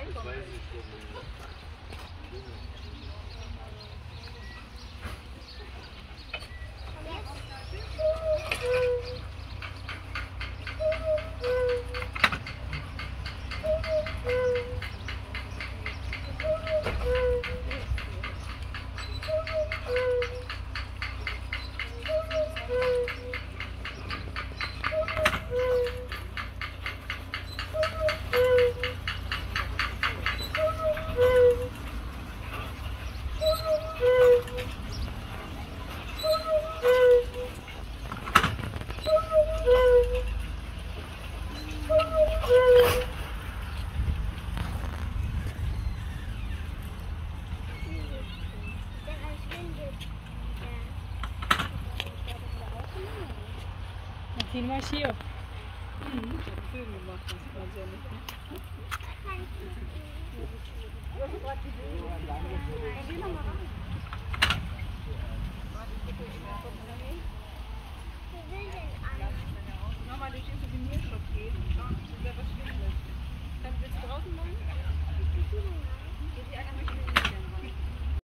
Martin war hier. Ich habe Film gemacht, das war sehr nett. Geh noch mal rein. Nochmal durch den Souvenirshop gehen und schauen, ob da was findet.